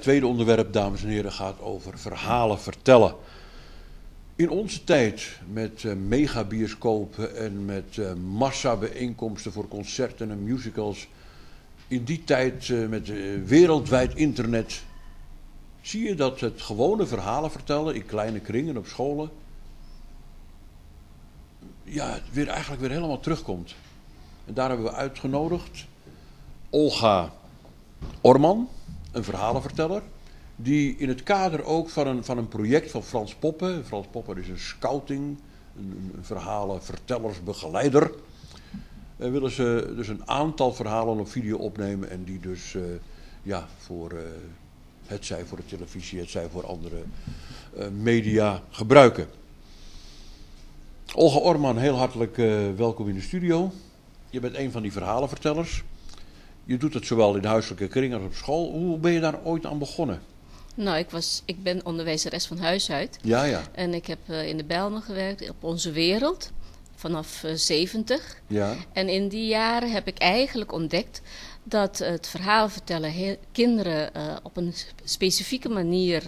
tweede onderwerp, dames en heren, gaat over verhalen vertellen. In onze tijd met megabioscopen en met massabijeenkomsten voor concerten en musicals. In die tijd met wereldwijd internet zie je dat het gewone verhalen vertellen in kleine kringen op scholen eigenlijk weer helemaal terugkomt. En daar hebben we uitgenodigd Olga Orman, een verhalenverteller, die in het kader ook van een project van Frans Poppen. Frans Poppen is een scouting, een verhalenvertellersbegeleider. Willen ze dus een aantal verhalen op video opnemen en die dus het zij voor de televisie, het zij voor andere media gebruiken. Olga Orman, heel hartelijk welkom in de studio. Je bent een van die verhalenvertellers. Je doet het zowel in de huiselijke kring als op school. Hoe ben je daar ooit aan begonnen? Nou, ik ben onderwijzeres van huis uit. Ja. En ik heb in de Bijlmer gewerkt, op Onze Wereld, vanaf 70. Ja. En in die jaren heb ik eigenlijk ontdekt dat het verhaal vertellen kinderen op een specifieke manier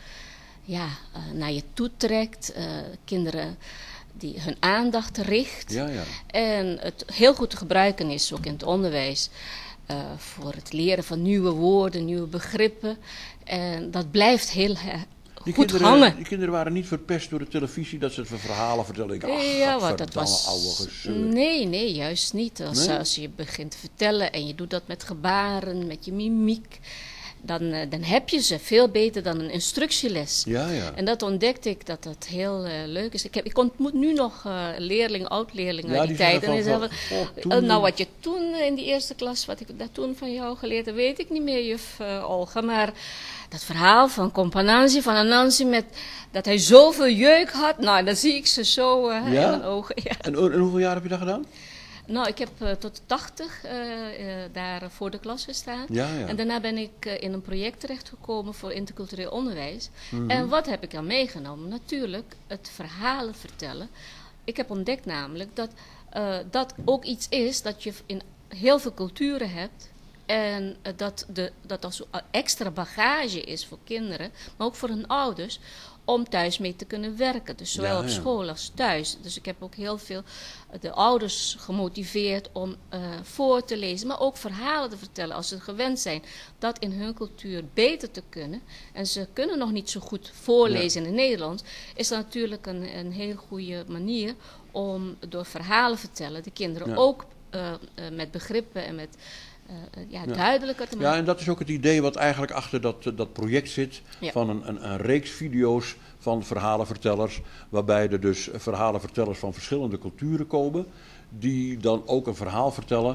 naar je toe trekt. Kinderen die hun aandacht richt. Ja. En het heel goed te gebruiken is, ook in het onderwijs. Voor het leren van nieuwe woorden, nieuwe begrippen. En dat blijft heel goed hangen. Die kinderen waren niet verpest door de televisie dat ze het verhalen vertelden. Dat was oude gezeur. Nee, juist niet. Als je begint te vertellen en je doet dat met gebaren, met je mimiek, dan heb je ze veel beter dan een instructieles. Ja. En dat ontdekte ik dat dat heel leuk is. Ik ontmoet nu nog oud-leerlingen uit die tijd. En die zeggen, wat je toen in die eerste klas, wat ik daar toen van jou geleerd heb, weet ik niet meer, juf Olga. Maar dat verhaal van Compananzi, van Anansi, met dat hij zoveel jeuk had, nou, dan zie ik ze zo in mijn ogen. Ja. En hoeveel jaar heb je dat gedaan? Nou, ik heb tot 80 daar voor de klas gestaan. Ja. En daarna ben ik in een project terechtgekomen voor intercultureel onderwijs. Mm-hmm. En wat heb ik dan meegenomen? Natuurlijk het verhalen vertellen. Ik heb ontdekt namelijk dat dat ook iets is dat je in heel veel culturen hebt. En dat als extra bagage is voor kinderen, maar ook voor hun ouders, om thuis mee te kunnen werken. Dus zowel op school als thuis. Dus ik heb ook heel veel de ouders gemotiveerd om voor te lezen, maar ook verhalen te vertellen als ze gewend zijn dat in hun cultuur beter te kunnen. En ze kunnen nog niet zo goed voorlezen in het Nederlands. Is dat natuurlijk een heel goede manier om door verhalen vertellen de kinderen ook met begrippen en met duidelijker te maken. Ja, en dat is ook het idee wat eigenlijk achter dat project zit, van een reeks video's van verhalenvertellers, waarbij er dus verhalenvertellers van verschillende culturen komen, die dan ook een verhaal vertellen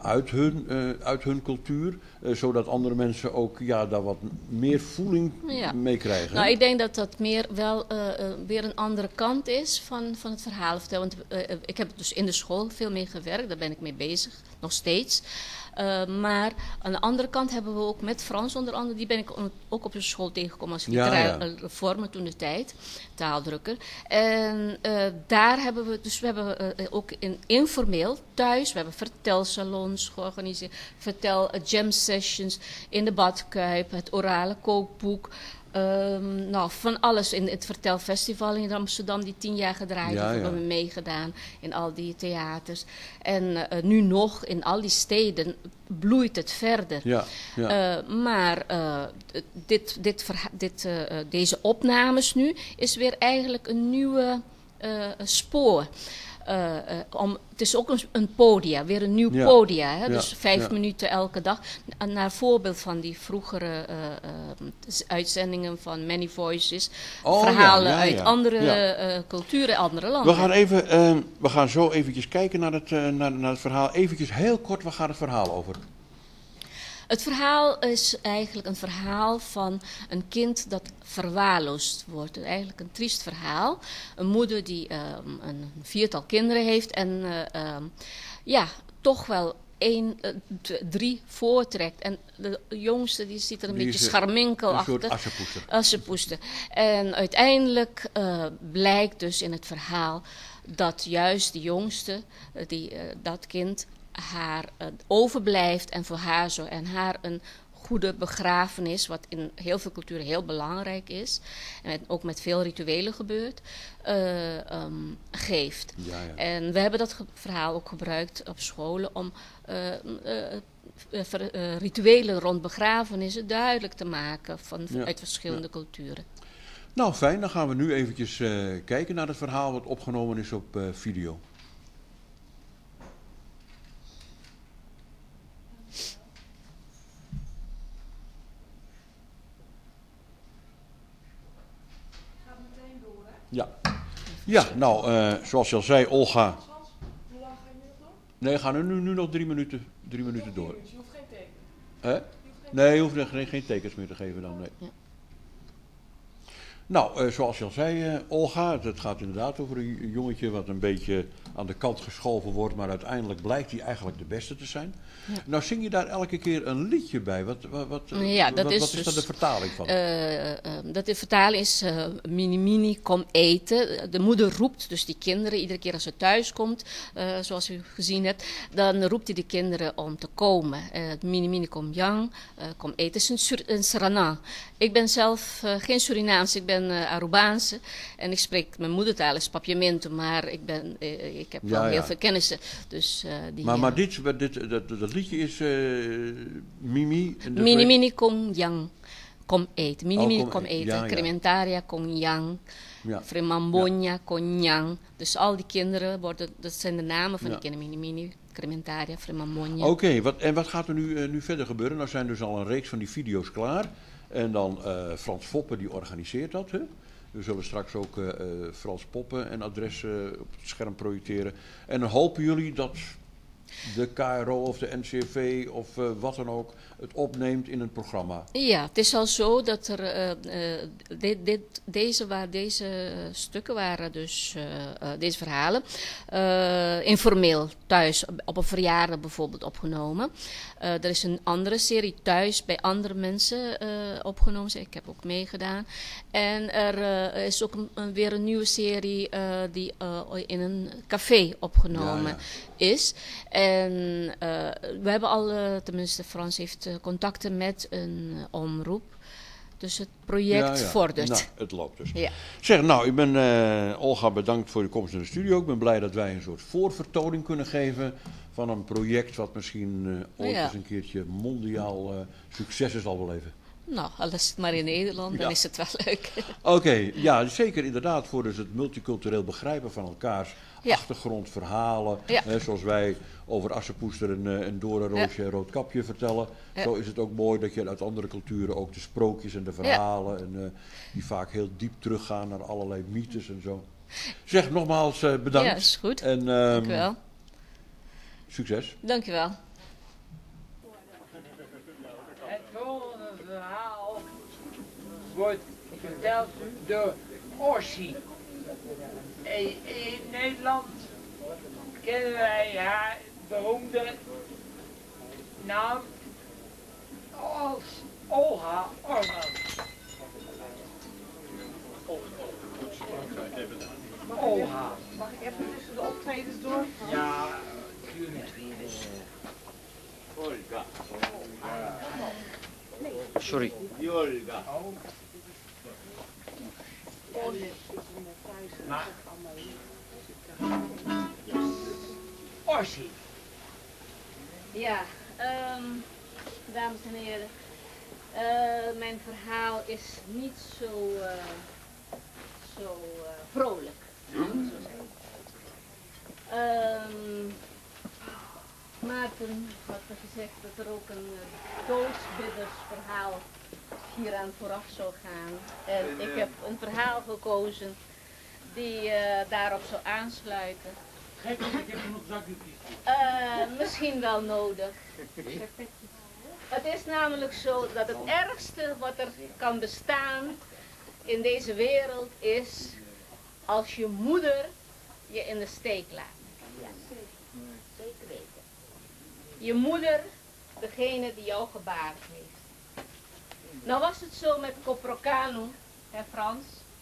uit hun cultuur, zodat andere mensen ook daar wat meer voeling mee krijgen. Nou, ik denk dat dat meer wel weer een andere kant is van het verhaal vertellen. Want ik heb dus in de school veel mee gewerkt, daar ben ik mee bezig, nog steeds. Maar aan de andere kant hebben we ook met Frans onder andere, die ben ik ook op de school tegengekomen als literaire vormer toen de tijd, taaldrukker. En daar hebben we ook informeel thuis, we hebben vertelsalons georganiseerd, jam sessions in de badkuip, het orale kookboek. Van alles in het Vertelfestival in Amsterdam, die 10 jaar gedraaid hebben we meegedaan in al die theaters. En nu nog in al die steden bloeit het verder. Maar deze opnames nu is weer eigenlijk een nieuwe spoor. Het is ook een podia, weer een nieuw podia. Hè? Dus 5 minuten elke dag. Naar voorbeeld van die vroegere uitzendingen van Many Voices. Verhalen uit andere culturen, andere landen. We gaan zo eventjes kijken naar het verhaal. Eventjes heel kort, waar gaat het verhaal over? Het verhaal is eigenlijk een verhaal van een kind dat verwaarloosd wordt. Eigenlijk een triest verhaal. Een moeder die een 4-tal kinderen heeft en toch wel 3 voortrekt. En de jongste die zit er een beetje scharminkel achter. Een soort assepoester. En uiteindelijk blijkt dus in het verhaal dat juist de jongste, dat kind, haar overblijft en voor haar zo en haar een goede begrafenis, wat in heel veel culturen heel belangrijk is, en ook met veel rituelen gebeurt, geeft. Ja, ja. En we hebben dat verhaal ook gebruikt op scholen om rituelen rond begrafenissen duidelijk te maken uit verschillende culturen. Nou, fijn. Dan gaan we nu eventjes kijken naar het verhaal wat opgenomen is op video. Ja. Ja, nou, zoals je al zei, Olga. Hoe lang ga je nu nog door? Nee, we gaan nu nog 3 minuten door. Je hoeft geen teken. Hè? Nee, je hoeft geen tekens meer te geven dan. Nee. Ja. Nou, zoals je al zei, Olga, het gaat inderdaad over een jongetje wat een beetje aan de kant geschoven wordt, maar uiteindelijk blijkt hij eigenlijk de beste te zijn. Ja. Nou zing je daar elke keer een liedje bij. Wat is daar de vertaling van? De vertaling is mini, kom eten. De moeder roept dus die kinderen, iedere keer als ze thuis komt, zoals u gezien hebt, dan roept hij de kinderen om te komen. Mini, kom yang, kom eten. Het is een Suriname. Ik ben zelf geen Surinaams, ik ben Arubaanse en ik spreek, mijn moedertaal is Papiamento, maar ik heb wel heel veel kennissen. Dus, maar dat liedje is Mimi. Mini kom yang, kom eten. Mini kom eten. Ja, ja. Crementaria kom yang. Ja. Fremambonia kom yang. Dus al die kinderen dat zijn de namen van die kinderen. Mini, Crementaria, Fremambonia. Oké, wat gaat er nu verder gebeuren? Nou zijn dus al een reeks van die video's klaar. En dan Frans Foppen die organiseert dat. Hè? We zullen straks ook Frans Poppen en adressen op het scherm projecteren. En dan hopen jullie dat de KRO of de NCRV of wat dan ook het opneemt in een programma. Ja, het is al zo dat er deze stukken waren dus deze verhalen informeel thuis op een verjaardag bijvoorbeeld opgenomen. Er is een andere serie thuis bij andere mensen opgenomen. Ik heb ook meegedaan. En er is ook weer een nieuwe serie die in een café opgenomen is. En we hebben al, tenminste Frans heeft contacten met een omroep. Dus het project vordert. Nou, het loopt dus. Ja. Zeg, nou, ik ben Olga bedankt voor de komst in de studio. Ik ben blij dat wij een soort voorvertoning kunnen geven van een project wat misschien ooit eens een keertje mondiaal succes is al wel even. Nou, al is het maar in Nederland, dan is het wel leuk. Oké, ja, zeker inderdaad voor dus het multicultureel begrijpen van elkaars achtergrondverhalen. Zoals wij over Assepoester en Doornroosje en Roodkapje vertellen. Ja. Zo is het ook mooi dat je uit andere culturen ook de sprookjes en de verhalen, en, die vaak heel diep teruggaan naar allerlei mythes en zo. Zeg nogmaals bedankt. Ja, is goed. En, dank u wel. Succes. Dank u wel. Het volgende verhaal wordt verteld door Ossie. In Nederland kennen wij haar beroemde naam als Olga Orman. Olga. Mag ik even tussen de optredens door? Ja, tuurlijk. Olga. Sorry. Olga. Maar... Ossie. Ja, dames en heren. Mijn verhaal is niet zo vrolijk. Maarten had gezegd dat er ook een doodsbiddersverhaal hieraan vooraf zou gaan. En ik heb een verhaal gekozen die daarop zou aansluiten. Geef me, ik heb nog zakdoekjes. Misschien wel nodig. Het is namelijk zo dat het ergste wat er kan bestaan in deze wereld is als je moeder je in de steek laat. Ja, zeker weten. Je moeder, degene die jou gebaard heeft. Nou was het zo met Coprocano, hè Frans.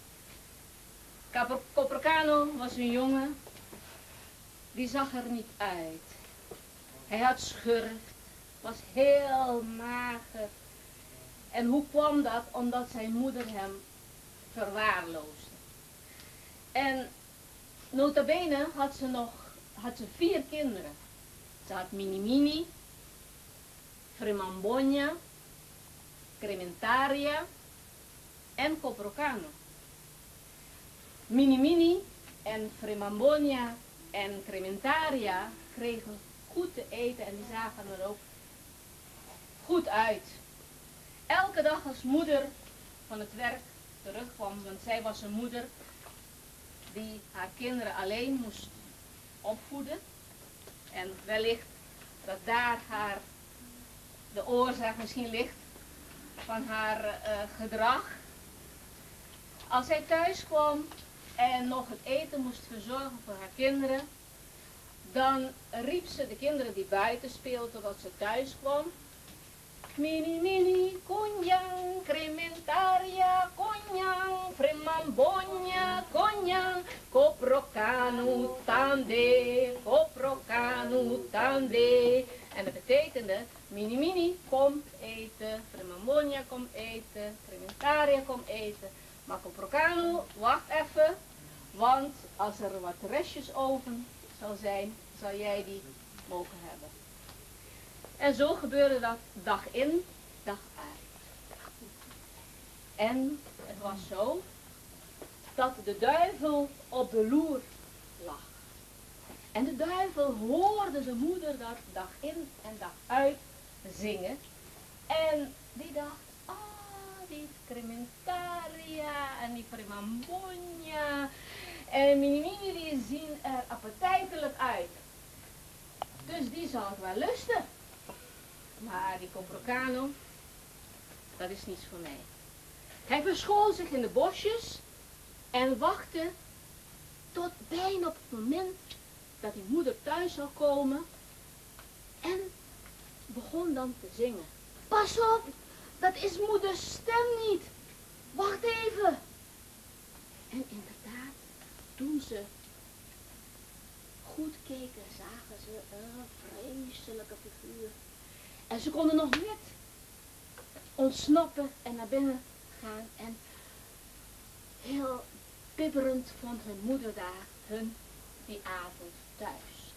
Coprocano was een jongen, die zag er niet uit. Hij had schurft, was heel mager, En hoe kwam dat? Omdat zijn moeder hem verwaarloosde. En nota bene had ze 4 kinderen. Ze had Minimini, Fremambonia, Crementaria en Coprocano. Minimini en Fremambonia en Crementaria kregen goed te eten en die zagen er ook goed uit. Elke dag als moeder van het werk terugkwam, want zij was een moeder die haar kinderen alleen moest opvoeden. En wellicht dat daar de oorzaak misschien ligt van haar gedrag. Als zij thuis kwam en nog het eten moest verzorgen voor haar kinderen, dan riep ze de kinderen die buiten speelden totdat ze thuis kwam. Mini, mini, conjang, crementaria, conjang, fremambonia, conjang, coprocanu tande. En dat betekende, mini, mini, kom eten, fremambonia, kom eten, crementaria, kom eten. Maar coprocanu, wacht even, want als er wat restjes over zal zijn, zal jij die mogen hebben. En zo gebeurde dat dag in, dag uit. En het was zo dat de duivel op de loer lag. En de duivel hoorde de moeder dat dag in en dag uit zingen. En die dacht, die crementaria en die primambonia en minimini die zien er appetijtelijk uit. Dus die zal ik wel lusten. Maar die Coprocano, dat is niets voor mij. Hij verschool zich in de bosjes en wachtte tot bijna op het moment dat die moeder thuis zou komen en begon dan te zingen. Pas op, dat is moeders stem niet. Wacht even. En inderdaad, toen ze goed keken, zagen ze een vreselijke figuur. En ze konden nog net ontsnappen en naar binnen gaan. En heel bibberend vond hun moeder daar hun die avond thuis.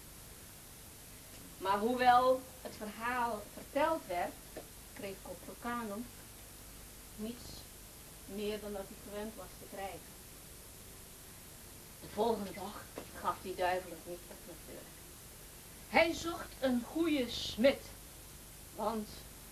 Maar hoewel het verhaal verteld werd, kreeg Coprocano niets meer dan dat hij gewend was te krijgen. De volgende dag gaf die duivel het niet op natuurlijk. Hij zocht een goede smid. Want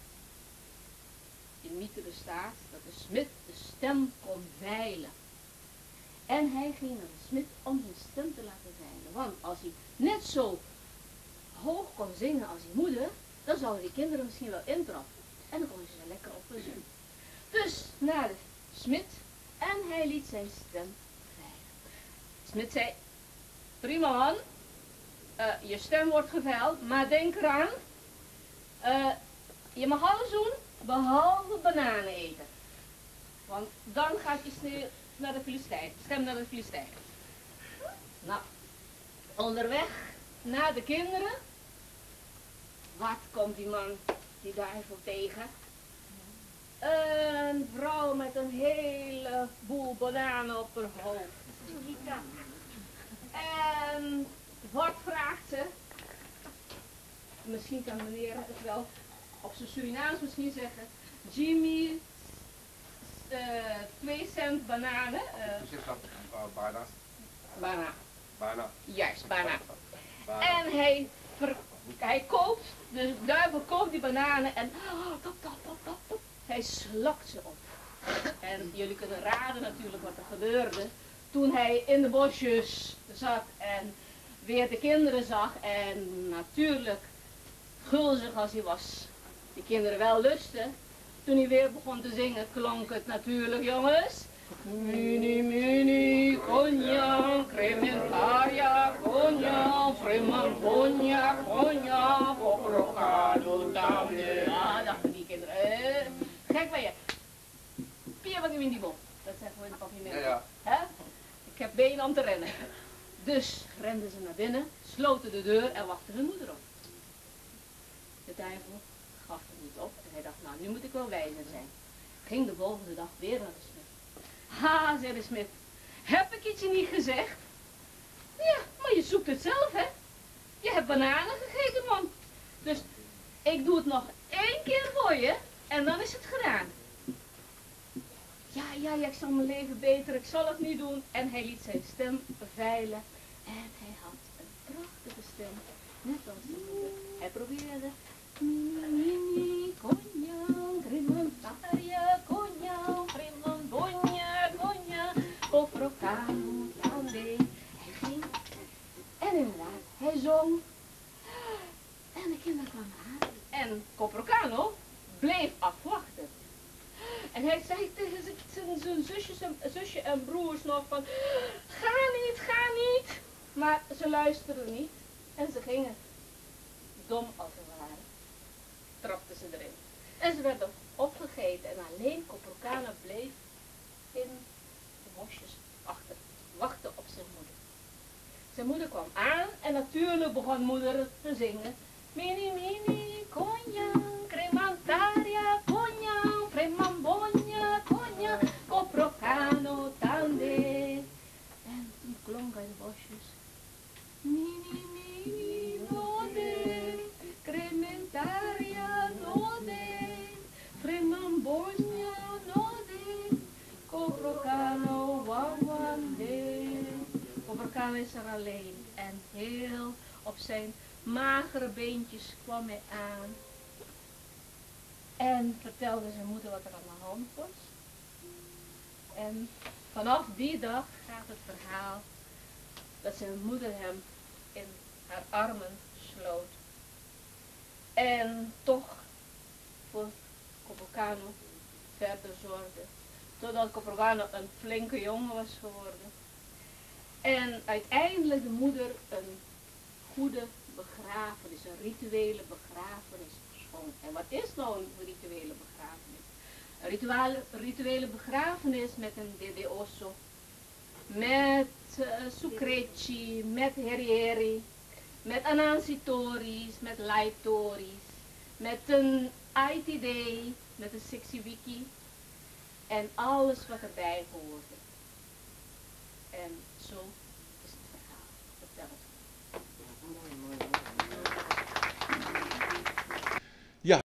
in mythe bestaat dat de smid de stem kon veilen. En hij ging naar de smid om zijn stem te laten veilen. Want als hij net zo hoog kon zingen als die moeder, dan zouden die kinderen misschien wel intrappen. En dan konden ze er lekker op zingen. Dus naar de smid en hij liet zijn stem veilen. De smid zei, prima man, je stem wordt geveild, maar denk eraan, je mag alles doen, behalve bananen eten. Want dan gaat je naar de stem naar de Filistijn. Nou, onderweg naar de kinderen, wat komt die man, die duivel tegen? Een vrouw met een heleboel bananen op haar hoofd. En wat vraagt ze? Misschien kan meneer het wel op zijn Surinaams misschien zeggen. Jimmy, 2 cent bananen. Bana. Juist, bana. En hij koopt, de duivel koopt die bananen en hij slakt ze op. En jullie kunnen raden natuurlijk wat er gebeurde toen hij in de bosjes zat en weer de kinderen zag en natuurlijk gulzig als hij was, die kinderen wel lusten. Toen hij weer begon te zingen klonk het natuurlijk, jongens. Mini, mini, conja, crementaria, conja, fremambonia, conja, coprocano, tande. Ah, dachten die kinderen. Gek ben je. Pia wat nu in die bom. Dat zeggen we in de papiermiddag. Ja, ja. Ik heb benen om te rennen. Dus renden ze naar binnen, sloten de deur en wachtten hun moeder op. De duivel gaf het niet op. En hij dacht, nou, nu moet ik wel wijzer zijn. Ging de volgende dag weer naar de smid. Ha, zei de smid, heb ik het je niet gezegd? Ja, maar je zoekt het zelf, hè? Je hebt bananen gegeten, man. Dus ik doe het nog 1 keer voor je en dan is het gedaan. Ja, ik zal mijn leven beter, ik zal het niet doen. En hij liet zijn stem veilen. En hij had een prachtige stem, net als de moeder. Hij probeerde. Mini, konjang, krimantaria, konjang, primambonja, konjang, kofrokano, tande. Hij ging. En inderdaad, hij zong. En de kinderen kwamen aan. En Coprocano bleef afwachten. En hij zei tegen zijn zusje en broers nog van, ga niet. Maar ze luisterden niet. En ze gingen. Dom als ze waren. Trapten ze erin. En ze werden opgegeten. En alleen Coprocano bleef in de bosjes achter. Wachten op zijn moeder. Zijn moeder kwam aan en natuurlijk begon moeder te zingen. Mini, mini, konjang, cremantaria, konjang, fremambonja, konjang, coprocano, tande. En toen klonk uit de bosjes. Mini, mini, node, crementaria, node, fremambonja, node, coprocano, wawande. Coprocano is er alleen en heel op zijn magere beentjes kwam hij aan en vertelde zijn moeder wat er aan de hand was. En vanaf die dag gaat het verhaal dat zijn moeder hem in haar armen sloot en toch voor Coprocano verder zorgde, totdat Coprocano een flinke jongen was geworden. En uiteindelijk de moeder een goede begrafenis, een rituele begrafenis geschonken. En wat is nou een rituele begrafenis? Een rituele begrafenis met een dede osso, met sucreci, met herieri, met anansitori's, met laitori's, met een ITD, met een sixiwiki en alles wat erbij hoorde. En zo is het verhaal verteld. Ja,